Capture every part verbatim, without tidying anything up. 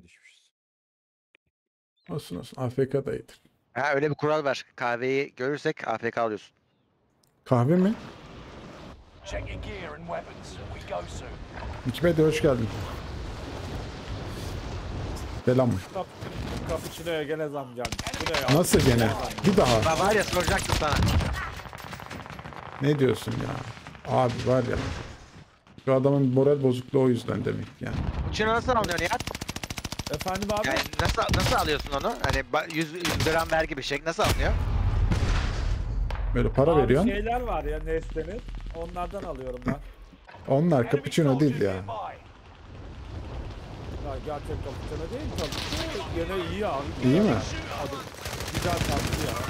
düşmüşüz. Olsun olsun. A F K'daydı. Ha öyle bir kural var. Kahveyi görürsek A F K alıyorsun. Kahve mi? Check your gear and weapons. We go soon. Wikipedia hoş geldin. Selam. Kap Cappuccino'ya gene zam gelmiş. Bu ne ya? Nasıl gene? Bir daha. Ha, var ya soracaktım sana. Ne diyorsun ya? Abi var ya. Şu adamın moral bozukluğu o yüzden demek yani. Uçunu nasıl alıyorsun ya? Efendim abi? Yani nasıl nasıl alıyorsun onu? Hani ba- yüz yüz gram vergi bir şey nasıl alınıyor? Böyle para Abi veriyorsun. şeyler var ya Nestle'nin. Onlardan alıyorum ben. Onlar cappuccino değil ya. Ya gerçek cappuccino değil tabii ki. Yine iyi abi. İyi mi? Adı güzel tatlı ya.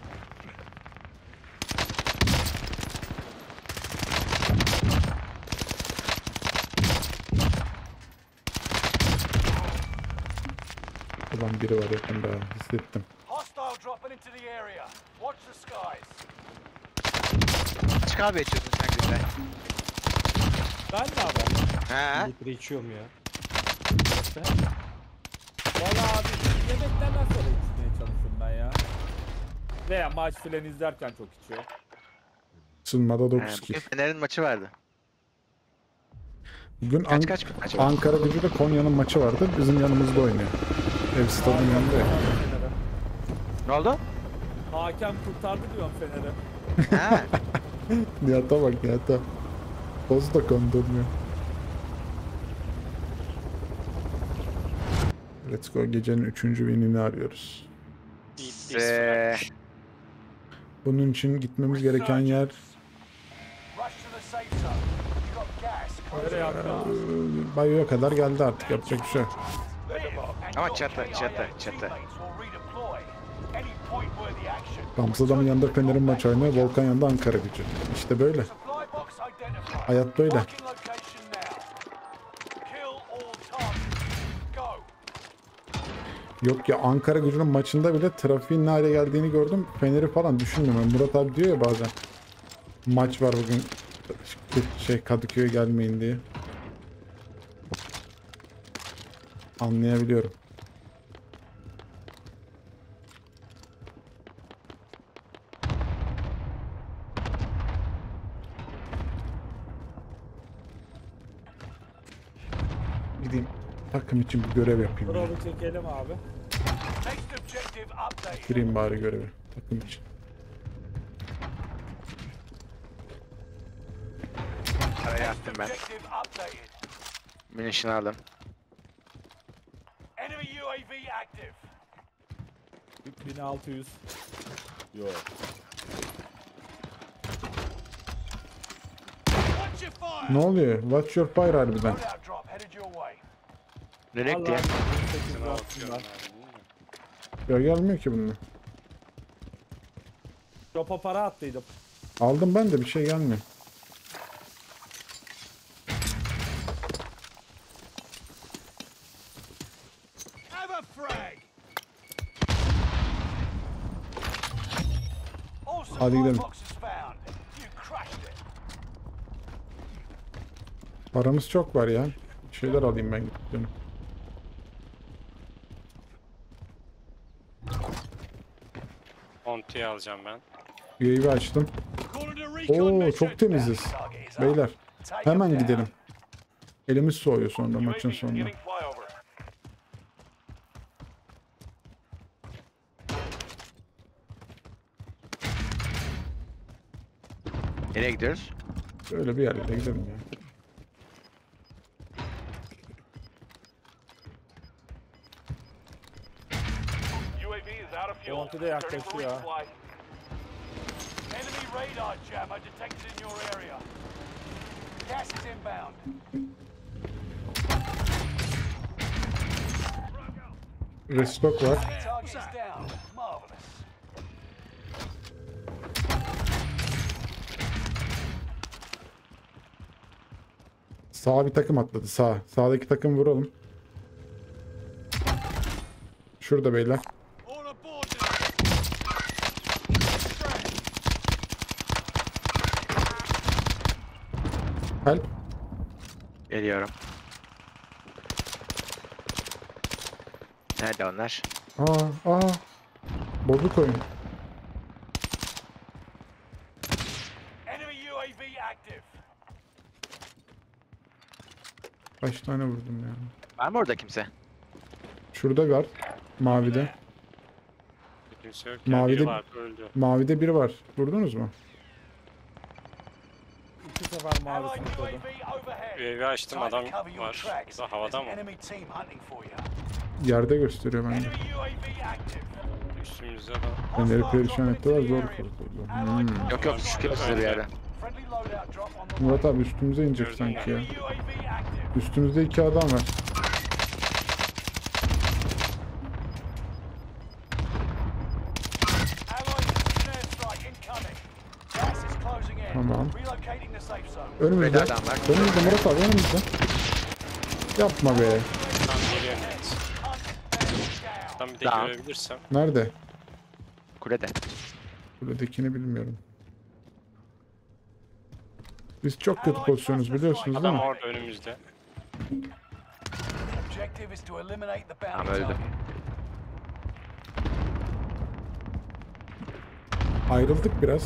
Ulan biri var yakında hissettim. Hostile dropping into the area. Watch the skies. Kaç kahve içiyorsun sen günde? Ben de abi. Ha? Litre içiyorum ya. Valla abi yemeklerden sonra içmeye çalışıyorum ben ya. Veya maç filan izlerken çok içiyor. Sınmada Ha, dokuz bugün kill. Fener'in maçı vardı. Bugün Kaç An- kaç bir maç var? Ankara Gücü de Konya'nın maçı vardı. Bizim yanımızda oynuyor. Ev stadın yanında ya. Fener'e. Ne oldu? Hakem kurtardı diyorum Fener'e. Ha. Nihat'a bak Nihat'a. Poz da kondurmuyor. Let's go. Gecenin üçüncü winini arıyoruz. Eee, Bunun için gitmemiz gereken yer Rush to the safe zone. You got gas. Nereye attın? e, Bayo'ya kadar geldi artık. Yapacak bir şey yok. Ama çatı, çatı, çatı. Amsterdam'ın yanında Fener'in maç oynuyor. Volkan yanında Ankara Gücü. İşte böyle. Hayat böyle. Yok ya Ankara Gücü'nün maçında bile trafiğin ne hale geldiğini gördüm. Fener'i falan düşünmüyorum. Murat abi diyor ya bazen. Maç var bugün. Şey Kadıköy'e gelmeyin diye. Anlayabiliyorum. Gideyim takım için bir görev yapayım. Ya. Drop'u çekelim abi. Gireyim bari görevi takım için. araya attım ben. Minişini aldım. Enemy U A V active. bin altı yüz. Yok. Watch your fire. Ne oluyor? Watch your fire harbiden. Loadout drop headed your way. Nereye gitti ya? bin sekiz yüz aslında. Ya gelmiyor ki bununla. Drop'a para attıydım. Aldım ben de bir şey gelmiyor. Have a frag. All Hadi supply gidelim. boxes found. You crushed it. Paramız çok var ya. Bir şeyler alayım ben gittim. Monty'yi alacağım ben. U A V açtım. According to recon Oo measures, çok temiziz. bounty target is up. Beyler Take 'em hemen down. gidelim. Elimiz soğuyor sonra maçın U A V sonunda. beginning flyover. Nereye gidiyoruz? Öyle bir yerlere gidelim ya. U A V is out of fuel. Bounty de yaklaşıyor Turning for ha. resupply. Enemy radar jammer detected in your area. Gas is inbound. Restock var. Target is down. Marvelous. Sağa bir takım atladı sağa. Sağdaki takım vuralım. Şurada beyler. All aboard now. Help. Geliyorum. Nerede onlar? Aa, aa. Bozuk oyun. Enemy U A V active. Kaç tane vurdum ya. Var mı orada kimse? Şurada var. Mavide. Kimse yok. Yani Mavide- biri vardı öldü. Mavide biri var. Vurdunuz mu? İki sefer mavi Allied U A sınıfladım. V overhead. Bir evi açtım, Time to adam cover your var. tracks. Da havada There's mı? an enemy team hunting for you. Yerde gösteriyor bende. Enemy U A V active. Üstümüzde de. Fener'i Hostiles perişan dropping ettiler. into Zor the area. kurtuldu. Allied Hmm. Yok yok çıkıyor size bir yere. Friendly loadout drop on the Murat way. abi üstümüze inecek Gördüm sanki ya. Enemy U A V active. Üstümüzde iki adam var. Allied precision airstrike incoming. Gas is closing in. Tamam. Relocating the safe zone. Önümüzde. Böyle adam var. Önümüzde Murat abi önümüzde. Yapma be. Tam geliyor net. Hunt them down. Tam bir de Tamam. görebilirsem. Nerede? Kulede. Buradakini bilmiyorum. Biz çok kötü pozisyonuz biliyorsunuz değil Adam mi? orada önümüzde. Objective is to eliminate the bounty Tamam, öldü. target. Ayrıldık biraz.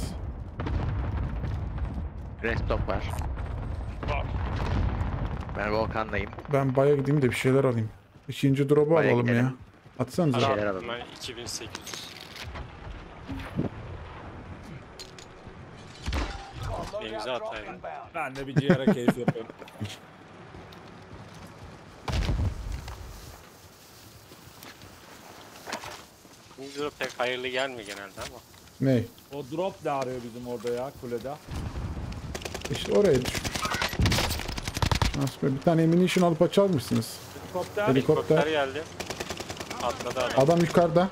Restop var. Var. Ben Volkan'dayım. Ben baya gideyim de bir şeyler alayım. İkinci drop'u Baya alalım ya. gidelim. Atsanıza. Şeyler Adam alalım. ben iki bin sekiz yüz. Got a Elinize loadout drop atayım. inbound. Ben de bir ciğere keyif yapıyorum. İkinci de pek hayırlı gelmiyor genelde ama. Ne? O drop da arıyor bizim orada ya kulede. İşte oraya düşmüş. Nasıl be? Bir tane ammunition alıp açar mısınız? Helikopter. Helikopter. Helikopter geldi. Atladı adam. Adam yukarıda.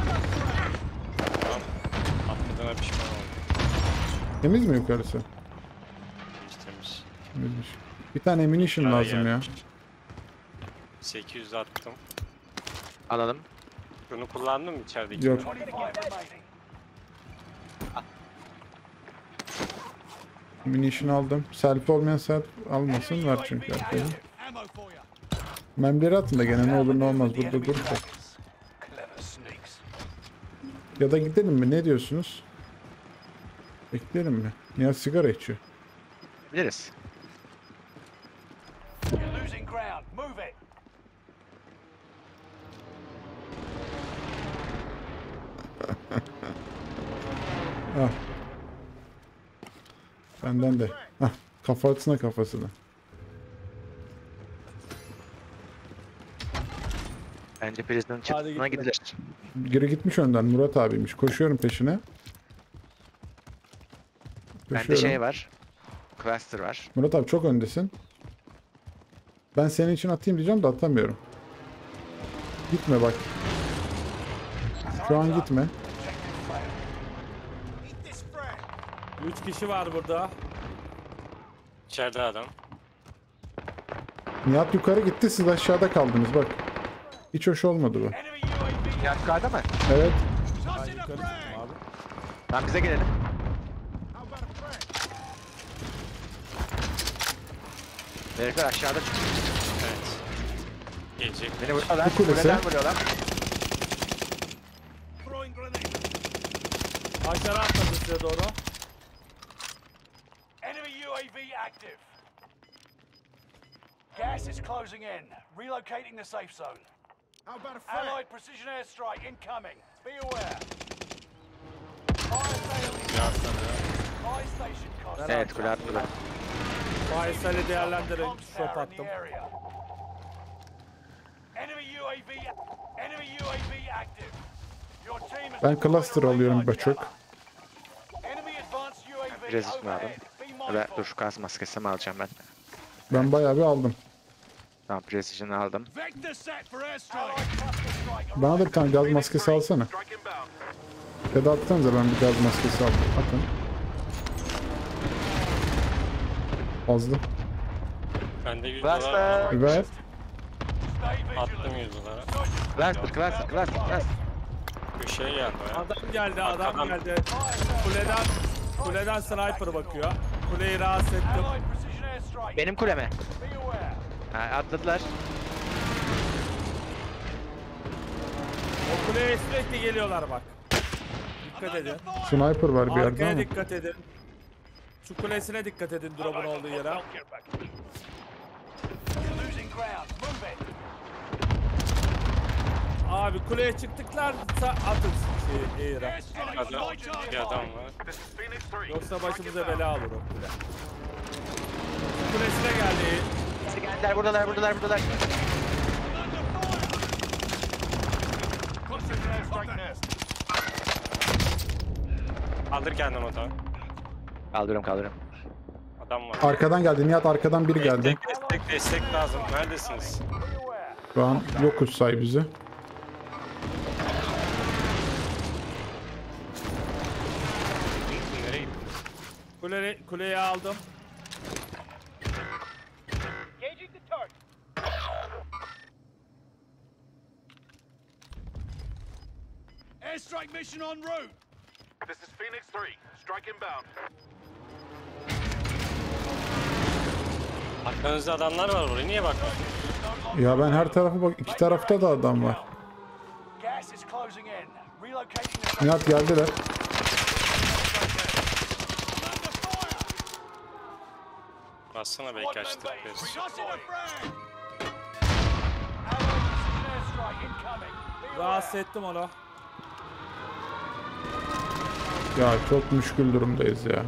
Atladığına pişman oldum. Temiz mi yukarısı? Temiz temiz. Temizmiş. Bir tane ammunition Yukarı lazım ya. gelmiş. sekiz yüz attım. Alalım. Bunu kullandın mı içerideki? Yok. twenty-five remaining. Ammunition aldım. Selfie olmayan self almasın. Enemy Var U A V çünkü herkese. active. Ammo for you. Memleri atın da gene ne olur ne olmaz. Burada dur da. Clever sneaks. Ya da gidelim mi? Ne diyorsunuz? Bekleyelim mi? Nihat sigara içiyor. Biliriz. You're losing ground. Move it. Ah. Benden de. Ah. Kafasına kafasına. Bence Prison'ın çıktığına gitme. gidilir. Geri gitmiş önden. Murat abiymiş. Koşuyorum peşine. Bende Koşuyorum. şey var. Cluster var. Murat abi çok öndesin. Ben senin için atayım diyeceğim de atamıyorum. Gitme bak. Şu an gitme. Objective failed. Eat this frag. Üç kişi var burada. İçeride adam. Nihat yukarı gitti, siz aşağıda kaldınız bak. Hiç hoş olmadı bu. Enemy U A V. Ya yukarıda mı? Evet. Ben Tossing a yukarı frag. çıktım abi. Tamam bize gelelim. How about a frag? Herifler aşağıda çıktı. Evet. Gelecek. Beni vuruyorlar. Bu kulesi. Kuleden vuruyorlar. Throwing grenade. Aşağı atladı size doğru. Enemy U A V active. Gas is closing in. Relocating the safe zone. How about a frag? Allied precision airstrike incoming. Be aware. Fire station. Fire station cost. Evet kule attılar. Faisal'i değerlendirin. Comms Şop tower in attım. the area. Enemy U A V. Enemy U A V active. Your team has Ben deployed cluster a alıyorum radar Baçok. jammer. Enemy advanced U A V Biraz içme overhead. aldım. Be Ve mindful. dur şu gaz maskesimi alacağım ben. Ben bayağı bir aldım. Tamam Precision'ı aldım. Vector set for airstrike. Allied cluster strike. Bana da bir tane gaz maskesi alsana. Ya da atsanıza, ben bir gaz maskesi aldım. Atın. Fazla. Bende yüz dolar Cluster. Ver. Stay attım vigilant. yüz dolara. Cluster, cluster, cluster, cluster. Köşeye geldi o ya. Adam geldi, adam Adam- geldi. Kuleden, kuleden sniper bakıyor. Kuleyi rahatsız ettim. Allied precision airstrike. Benim kuleme. Be aware. Ha, atladılar. Kuleye sürekli geliyorlar bak. Dikkat edin. Sniper var bir yerde Arkaya ama. dikkat edin. Şu kulesine dikkat edin drop'un olduğu yere. You're losing ground. Move it. Abi kuleye çıktıklarsa atın şey air'a. Airstrike on Adam, my target. bir adam var. Yoksa başımıza bela olur o kule. Şu kulesine geldi. Geldiler buradalar buradalar buradalar. Precision airstrike nest. Kaldır kendini o da. Kaldırıyorum kaldırıyorum. Adam var. Arkadan geldi. Nihat arkadan biri geldi. Destek destek destek lazım. Neredesiniz? Be aware. Şu an yokuz say bizi. Nereye gittin? Kule, kuleyi aldım. Engaging the target. Airstrike mission en route. This is Phoenix three. Strike inbound. Arkanızda adamlar var oraya. Niye bakmıyorsun? Ya ben her tarafa bak. İki tarafta da adam var. Gas is closing in. Relocating the safe Nihat geldiler. Bassana belki açtık biz. Tossing a frag. Allied precision airstrike incoming. Be aware. Rahatsız ettim onu. Ya çok müşkül durumdayız ya.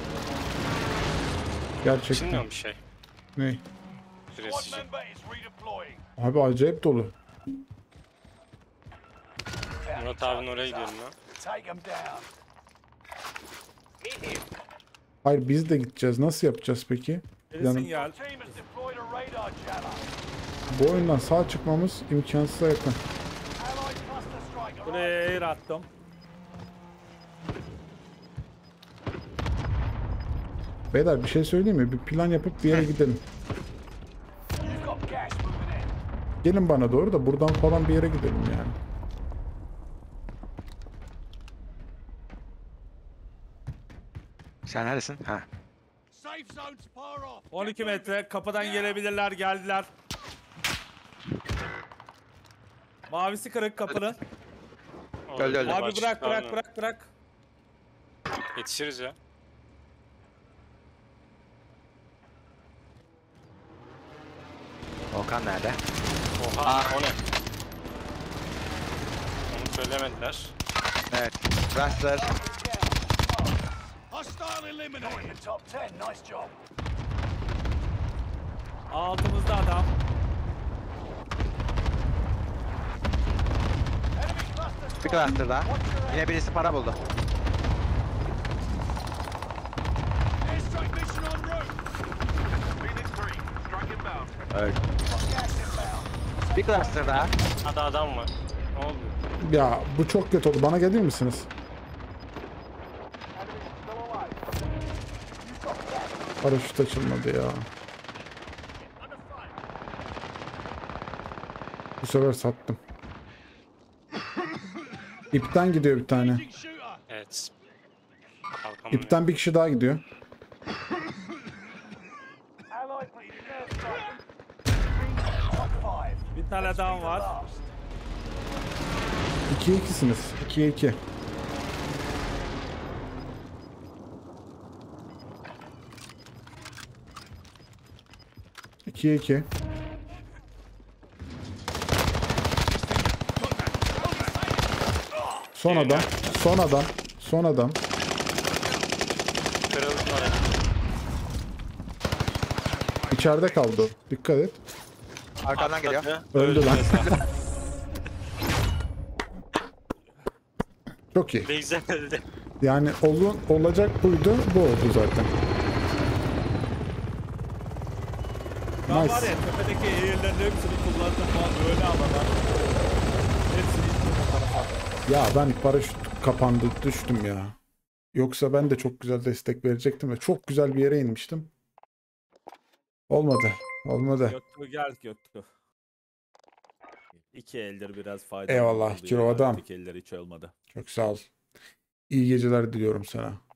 Gerçekten. Şimdi bir şey. Ne? Squad Süresici. member is redeploying. Abi acayip dolu. Murat abinin oraya gidiyorum lan. Take them down. Hayır biz de gideceğiz. Nasıl yapacağız peki? Birisin Yani gel. Team has deployed a radar jammer. bu oyundan sağ çıkmamız imkansıza yakın. Allied cluster strike arrived. Kuleye air attım. Beyler bir şey söyleyeyim mi? Bir plan yapıp bir yere gidelim. You've got gas moving in. Gelin bana doğru da buradan falan bir yere gidelim yani. Sen neredesin? Ha. Safe zones far off. on iki metre kapıdan gelebilirler, geldiler. Mavisi kırık kapının. Öldü, öldü. Abi bırak bırak bırak bırak. Yetişiriz ya. Volkan nerede? Oha o ne? Onu söylemediler. Evet. Rastler. Hostile eliminated. In the top ten. Nice job. Altımızda adam. Enemy cluster Bir strike. cluster daha. Yine birisi para buldu. Airstrike mission en route. Phoenix three. Strike inbound. Öldü. Got gas inbound. Bir cluster daha. Hadi adam var. Ne oldu? Ya bu çok kötü oldu. Bana gelir misiniz? Enemy still alive. You've got gas. Paraşüt açılmadı ya. Bu sefer sattım. İpten gidiyor bir tane. Engaging shooter. Evet. Kalkamam. İpten bir kişi daha gidiyor. Allied precision airstrike. Top five. Bir tane adam var. Last. ikiye ikisiniz. ikiye iki. ikiye iki. Son adam. Son adam. Son adam. Kırıldı oraya. İçeride kaldı. o. Dikkat et. Arkadan geliyor. Öldü lan. mesela. Çok iyi. Ne güzel öldü. Yani olun, olacak buydu. Bu oldu zaten. Ben Nice. var ya tepedeki airlerin hepsini kullandım falan böyle alana. Hepsini ittim o tarafa. Ya ben paraşüt kapandı düştüm ya. Yoksa ben de çok güzel destek verecektim ve çok güzel bir yere inmiştim. Olmadı. Olmadı. Göktü gel Göktü. İki eldir biraz faydalı Eyvallah, oldu kilo ya. adam. İki eller hiç olmadı. Çok sağ ol. İyi geceler diliyorum sana.